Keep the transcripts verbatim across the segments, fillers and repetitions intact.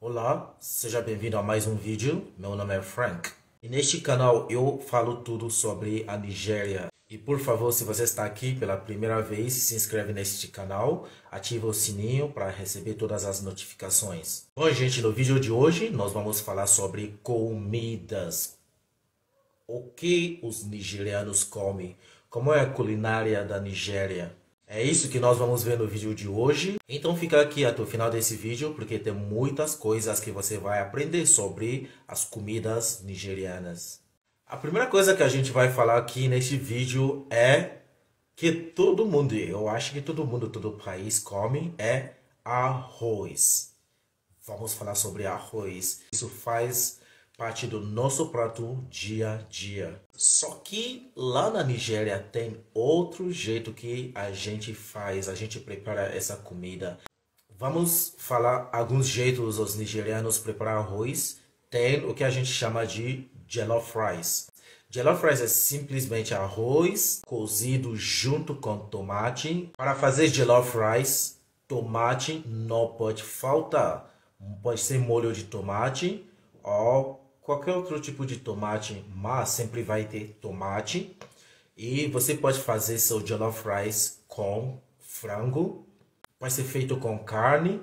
Olá, seja bem-vindo a mais um vídeo. Meu nome é Frank e neste canal eu falo tudo sobre a Nigéria. E por favor, se você está aqui pela primeira vez, se inscreve neste canal, ativa o sininho para receber todas as notificações. Bom, gente, no vídeo de hoje nós vamos falar sobre comidas. O que os nigerianos comem? Como é a culinária da Nigéria? É isso que nós vamos ver no vídeo de hoje. Então fica aqui até o final desse vídeo, porque tem muitas coisas que você vai aprender sobre as comidas nigerianas. A primeira coisa que a gente vai falar aqui neste vídeo é que todo mundo, eu acho que todo mundo, todo país come, é arroz. Vamos falar sobre arroz. Isso faz parte do nosso prato dia a dia. Só que lá na Nigéria tem outro jeito que a gente faz, a gente prepara essa comida. Vamos falar alguns jeitos os nigerianos preparar arroz. Tem o que a gente chama de jollof rice. Jollof rice é simplesmente arroz cozido junto com tomate. Para fazer jollof rice, tomate não pode faltar. Pode ser molho de tomate ou qualquer outro tipo de tomate, mas sempre vai ter tomate. E você pode fazer seu jollof rice com frango, pode ser feito com carne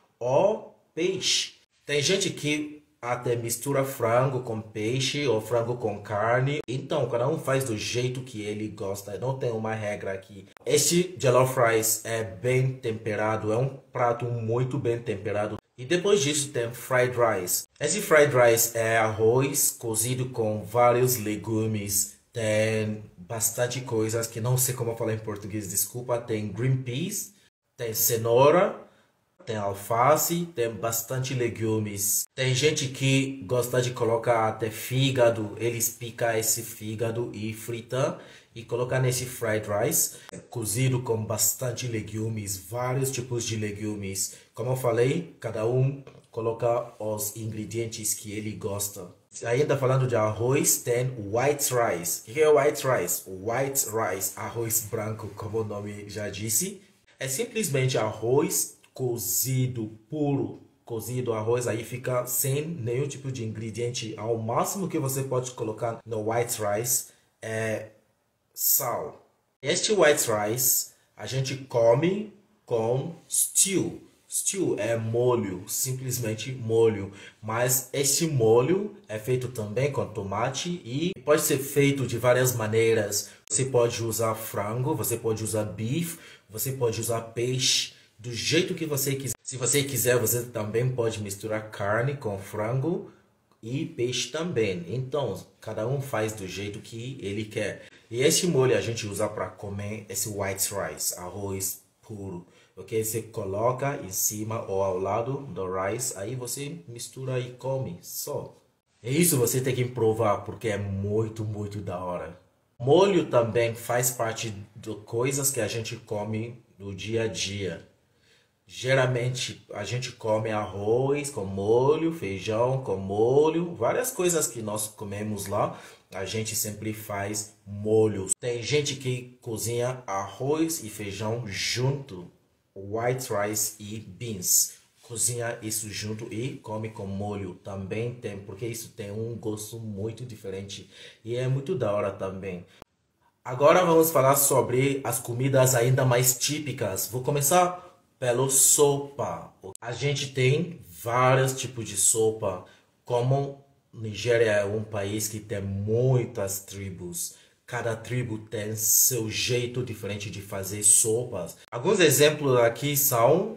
ou peixe. Tem gente que até mistura frango com peixe ou frango com carne. Então, cada um faz do jeito que ele gosta. Não tem uma regra aqui. Este jollof rice é bem temperado, é um prato muito bem temperado. E depois disso tem fried rice. Esse fried rice é arroz cozido com vários legumes. Tem bastante coisas que não sei como falar em português, desculpa. Tem green peas, tem cenoura, tem alface, tem bastante legumes. Tem gente que gosta de colocar até fígado. Eles picam esse fígado e fritam e colocam nesse fried rice. É cozido com bastante legumes, vários tipos de legumes. Como eu falei, cada um coloca os ingredientes que ele gosta. Ainda falando de arroz, tem white rice. O que é white rice? White rice, arroz branco, como o nome já disse. É simplesmente arroz cozido puro, cozido arroz, aí fica sem nenhum tipo de ingrediente. Ao máximo que você pode colocar no white rice é sal. Este white rice a gente come com stew. Stew é molho, simplesmente molho, mas este molho é feito também com tomate e pode ser feito de várias maneiras. Você pode usar frango, você pode usar beef, você pode usar peixe, do jeito que você quiser. Se você quiser, você também pode misturar carne com frango e peixe também. Então, cada um faz do jeito que ele quer. E esse molho a gente usa para comer esse white rice, arroz puro. Ok? Você coloca em cima ou ao lado do rice, aí você mistura e come só. E isso você tem que provar porque é muito, muito da hora. Molho também faz parte de coisas que a gente come no dia a dia. Geralmente a gente come arroz com molho, feijão com molho, várias coisas que nós comemos lá, a gente sempre faz molhos. Tem gente que cozinha arroz e feijão junto, white rice e beans. Cozinha isso junto e come com molho também tem, porque isso tem um gosto muito diferente e é muito da hora também. Agora vamos falar sobre as comidas ainda mais típicas. Vou começar pela sopa. A gente tem vários tipos de sopa. Como Nigéria é um país que tem muitas tribos, cada tribo tem seu jeito diferente de fazer sopas. Alguns exemplos aqui são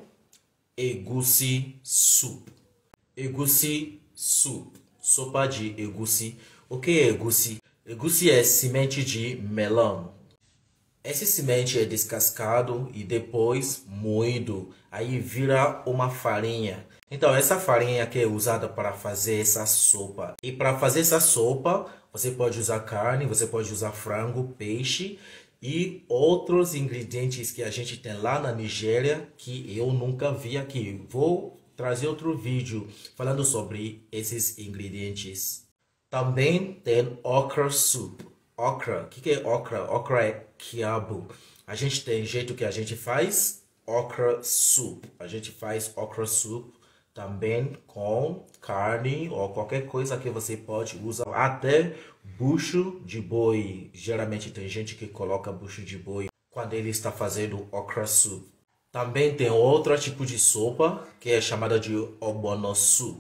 egusi soup. Egusi soup, sopa de egusi. O que é egusi? Egusi é semente de melão. Esse semente é descascado e depois moído, aí vira uma farinha. Então essa farinha que é usada para fazer essa sopa. E para fazer essa sopa, você pode usar carne, você pode usar frango, peixe e outros ingredientes que a gente tem lá na Nigéria que eu nunca vi aqui. Vou trazer outro vídeo falando sobre esses ingredientes. Também tem okra soup. Okra, o que, que é okra? Okra é quiabo. A gente tem jeito que a gente faz okra soup. A gente faz okra soup também com carne ou qualquer coisa que você pode usar, até bucho de boi. Geralmente tem gente que coloca bucho de boi quando ele está fazendo okra soup. Também tem outro tipo de sopa que é chamada de ogbono soup.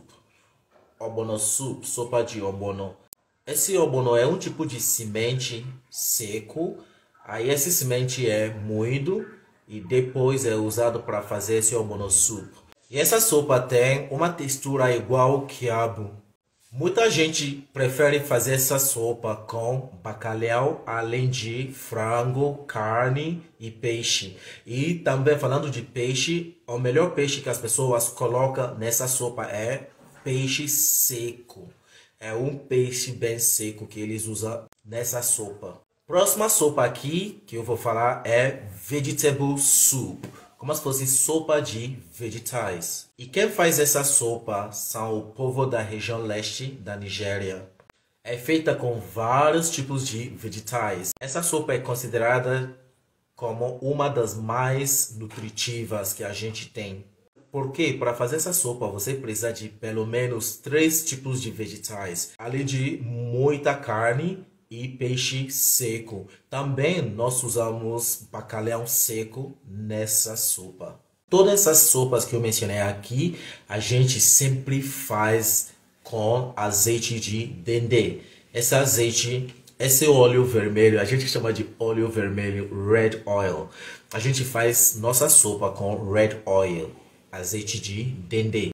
Ogbono soup, sopa de ogbono. Esse ogbono é um tipo de semente seco. Aí esse semente é moído e depois é usado para fazer esse ogbono soup. E essa sopa tem uma textura igual ao quiabo. Muita gente prefere fazer essa sopa com bacalhau, além de frango, carne e peixe. E também falando de peixe, o melhor peixe que as pessoas colocam nessa sopa é peixe seco. É um peixe bem seco que eles usam nessa sopa. Próxima sopa aqui que eu vou falar é vegetable soup, como se fosse sopa de vegetais. E quem faz essa sopa são o povo da região leste da Nigéria. É feita com vários tipos de vegetais. Essa sopa é considerada como uma das mais nutritivas que a gente tem. Porque para fazer essa sopa você precisa de pelo menos três tipos de vegetais, além de muita carne e peixe seco. Também nós usamos bacalhau seco nessa sopa. Todas essas sopas que eu mencionei aqui, a gente sempre faz com azeite de dendê. Esse azeite, esse óleo vermelho, a gente chama de óleo vermelho, red oil. A gente faz nossa sopa com red oil, azeite de dendê.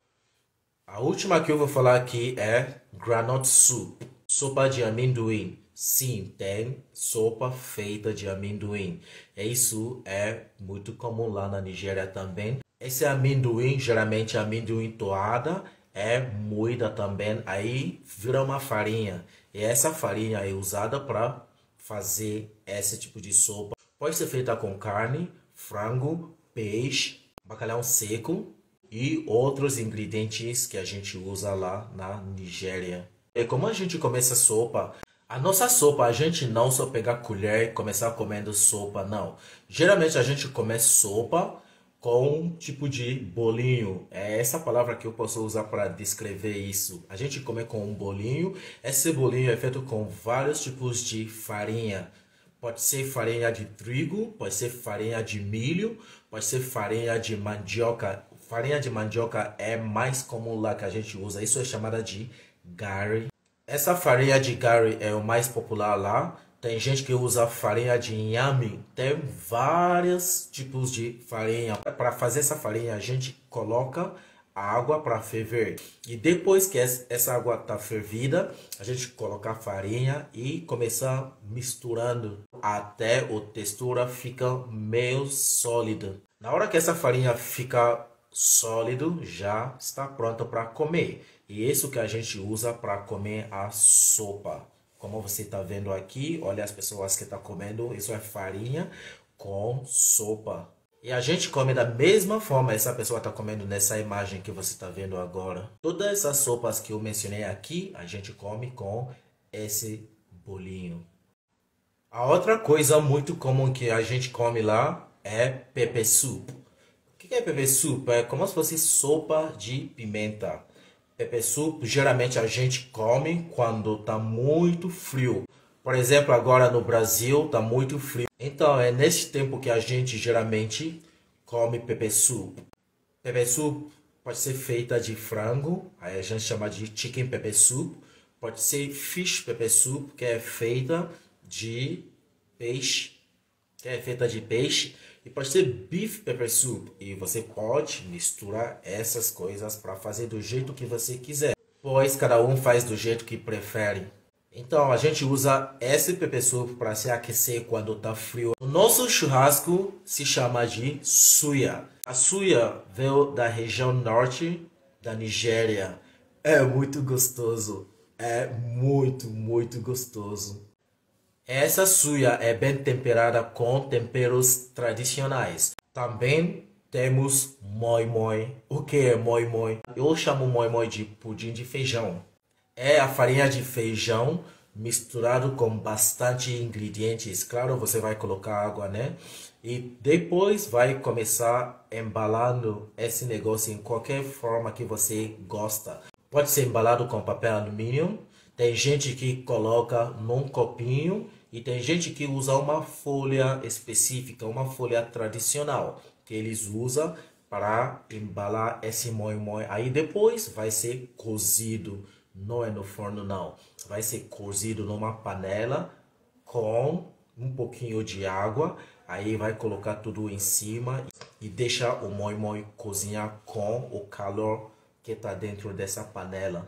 A última que eu vou falar aqui é groundnut soup, sopa de amendoim. Sim, tem sopa feita de amendoim. Isso é muito comum lá na Nigéria também. Esse amendoim, geralmente amendoim toada, é moída também, aí vira uma farinha. E essa farinha é usada para fazer esse tipo de sopa. Pode ser feita com carne, frango, peixe, bacalhau seco e outros ingredientes que a gente usa lá na Nigéria. E como a gente come essa sopa? A nossa sopa, a gente não só pegar colher e começar comendo sopa, não. Geralmente a gente come sopa com um tipo de bolinho. É essa palavra que eu posso usar para descrever isso. A gente come com um bolinho. Esse bolinho é feito com vários tipos de farinha. Pode ser farinha de trigo, pode ser farinha de milho, pode ser farinha de mandioca. Farinha de mandioca é mais comum lá que a gente usa. Isso é chamada de gari. Essa farinha de gari é o mais popular lá. Tem gente que usa farinha de inhame. Tem vários tipos de farinha. Para fazer essa farinha, a gente coloca a água para ferver. E depois que essa água está fervida, a gente coloca a farinha e começa misturando até a textura fica meio sólida. Na hora que essa farinha fica sólido, já está pronto para comer. E isso que a gente usa para comer a sopa. Como você está vendo aqui, olha as pessoas que estão comendo, isso é farinha com sopa. E a gente come da mesma forma, essa pessoa está comendo nessa imagem que você está vendo agora. Todas essas sopas que eu mencionei aqui, a gente come com esse bolinho. A outra coisa muito comum que a gente come lá é pepper soup. O que é pepper soup? É como se fosse sopa de pimenta. Pepper soup geralmente a gente come quando está muito frio. Por exemplo, agora no Brasil está muito frio. Então é nesse tempo que a gente geralmente come pepper soup. Pepper soup pode ser feita de frango, aí a gente chama de chicken pepper soup. Pode ser fish pepper soup, que é feita de peixe, que é feita de peixe. E pode ser beef pepper soup. E você pode misturar essas coisas para fazer do jeito que você quiser. Pois cada um faz do jeito que prefere. Então a gente usa esse pepper soup para se aquecer quando está frio. O nosso churrasco se chama de suya. A suya veio da região norte da Nigéria. É muito gostoso. É muito, muito gostoso. Essa suya é bem temperada com temperos tradicionais. Também temos moi moi. O que é moi moi? Eu chamo moi moi de pudim de feijão. É a farinha de feijão misturado com bastante ingredientes. Claro, você vai colocar água, né? E depois vai começar embalando esse negócio em qualquer forma que você gosta. Pode ser embalado com papel alumínio. Tem gente que coloca num copinho e tem gente que usa uma folha específica, uma folha tradicional que eles usam para embalar esse moi-moi. Aí depois vai ser cozido, não é no forno não. Vai ser cozido numa panela com um pouquinho de água. Aí vai colocar tudo em cima e deixar o moi-moi cozinhar com o calor que está dentro dessa panela.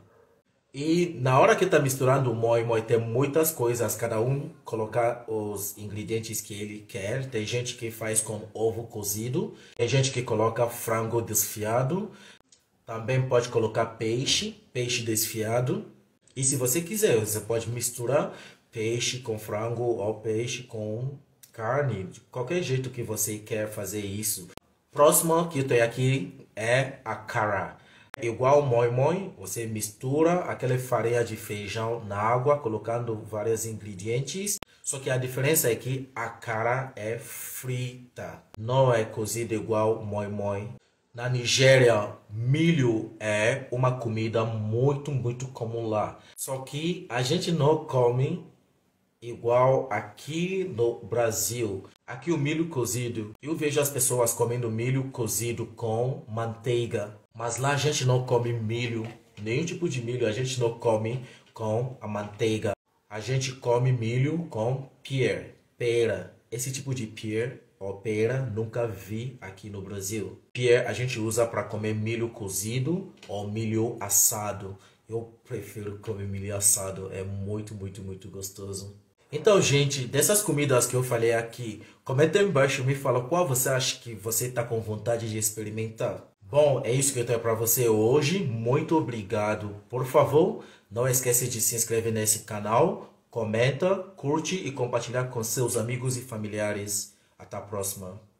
E na hora que está misturando o moi-moi tem muitas coisas, cada um colocar os ingredientes que ele quer. Tem gente que faz com ovo cozido, tem gente que coloca frango desfiado, também pode colocar peixe, peixe desfiado. E se você quiser, você pode misturar peixe com frango ou peixe com carne, de qualquer jeito que você quer fazer isso. Próximo que eu tenho aqui é a cara. Igual moi-moi, você mistura aquela farinha de feijão na água, colocando vários ingredientes. Só que a diferença é que a cara é frita, não é cozida igual moi-moi. Na Nigéria, milho é uma comida muito, muito comum lá. Só que a gente não come igual aqui no Brasil. Aqui o milho cozido, eu vejo as pessoas comendo milho cozido com manteiga. Mas lá a gente não come milho, nenhum tipo de milho a gente não come com a manteiga. A gente come milho com pear, pera. Esse tipo de pear ou pera nunca vi aqui no Brasil. Pear a gente usa para comer milho cozido ou milho assado. Eu prefiro comer milho assado, é muito, muito, muito gostoso. Então, gente, dessas comidas que eu falei aqui, comenta aí embaixo e me fala qual você acha que você está com vontade de experimentar. Bom, é isso que eu tenho para você hoje. Muito obrigado. Por favor, não esqueça de se inscrever nesse canal, comenta, curte e compartilhar com seus amigos e familiares. Até a próxima.